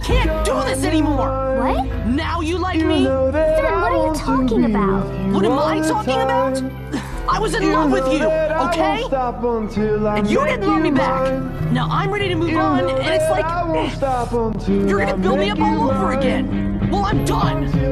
can't do this anymore! What? Now you like me? Son, what are you talking about? What am I talking about? I was in love with you, okay? And you didn't love me back. Now I'm ready to move on, and it's like you're gonna build me up all over again. Well, I'm done.